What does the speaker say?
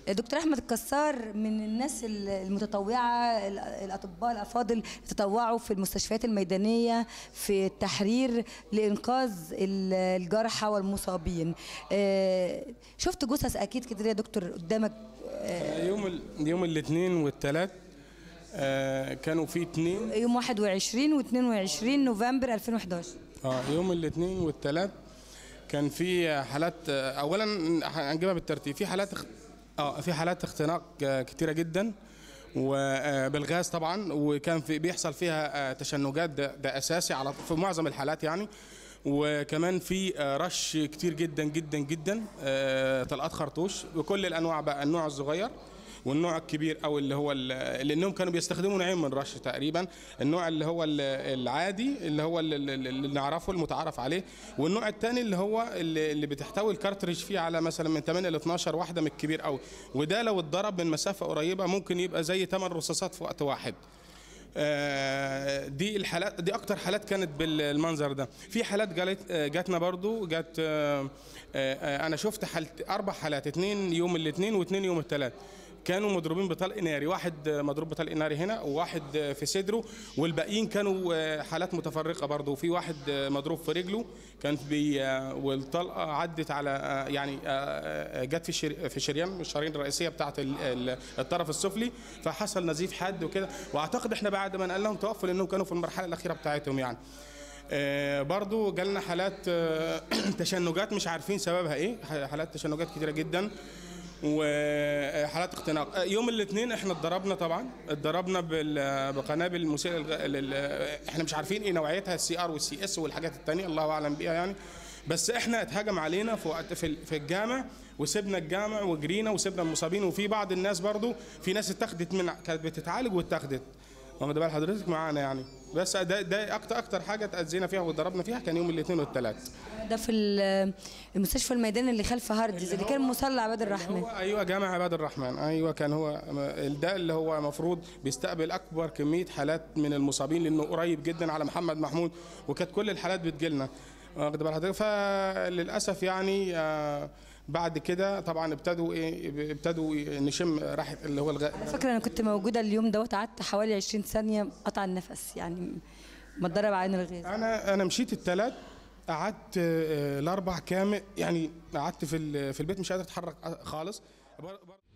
دكتور احمد الكسار من الناس المتطوعه، الاطباء الافاضل تطوعوا في المستشفيات الميدانيه في التحرير لانقاذ الجرحى والمصابين. شفت جثث اكيد كده يا دكتور قدامك؟ يوم الاثنين والثلاث كانوا في اثنين، يوم 21 و22 نوفمبر 2011. يوم الاثنين والثلاث كان في حالات. اولا هنجيبها بالترتيب. في حالات اختناق كتيره جدا وبالغاز طبعا، وكان بيحصل فيها تشنجات، ده اساسي في معظم الحالات يعني. وكمان في رش كتير جدا جدا جدا، طلقات خرطوش بكل الانواع بقى، النوع الصغير والنوع الكبير، او اللي هو لانهم كانوا بيستخدموا نوعين من الرش تقريبا. النوع اللي هو العادي اللي هو اللي نعرفه المتعارف عليه، والنوع الثاني اللي هو اللي بتحتوي الكارتريج فيه على مثلا من 8 ل 12 واحده من الكبير قوي، وده لو اتضرب من مسافه قريبه ممكن يبقى زي 8 رصاصات في وقت واحد. دي الحالات، دي اكتر حالات كانت بالمنظر ده. في حالات جاتنا برضو، انا شفت 4 حالات، 2 يوم الاثنين و2 يوم الثلاث، كانوا مضروبين بطلق ناري، واحد مضروب بطلق ناري هنا وواحد في صدره، والباقيين كانوا حالات متفرقه برضه. وفي واحد مضروب في رجله كانت والطلقه عدت على يعني جت في شريان الشرايين الرئيسيه بتاعه الطرف السفلي، فحصل نزيف حاد وكده. واعتقد احنا بعد ما نقلناهم توفوا لانهم كانوا في المرحله الاخيره بتاعتهم يعني. برضو جالنا حالات تشنجات مش عارفين سببها ايه، حالات تشنجات كتيره جدا وحالات اختناق. يوم الاثنين احنا اتضربنا بقنابل مسيله احنا مش عارفين ايه نوعيتها، الCR والCS والحاجات الثانيه الله اعلم بيها يعني. بس احنا اتهجم علينا في الجامع، وسبنا الجامع وجرينا وسبنا المصابين. وفي بعض الناس برضو، في ناس اتاخدت كانت بتتعالج واتاخدت، واخد بال حضرتك معانا يعني. بس ده اكتر حاجه اتاذينا فيها واتضربنا فيها كان يوم الاثنين والثلاث. ده في المستشفى الميداني اللي خلف هاردز اللي كان مصلى عباد الرحمن. ايوه جامع عباد الرحمن، ايوه كان هو ده اللي هو المفروض بيستقبل اكبر كميه حالات من المصابين، لانه قريب جدا على محمد محمود، وكانت كل الحالات بتجيلنا، واخد بال حضرتك. فللاسف يعني بعد كده طبعا ابتدوا نشم ريحه اللي هو الغاء. على فكره انا كنت موجوده اليوم دوت، قعدت حوالي 20 ثانيه قطع النفس يعني، ما اتضرب عين الغاز. انا مشيت الثلاث، قعدت الاربع كامل يعني، قعدت في البيت مش قادر اتحرك خالص.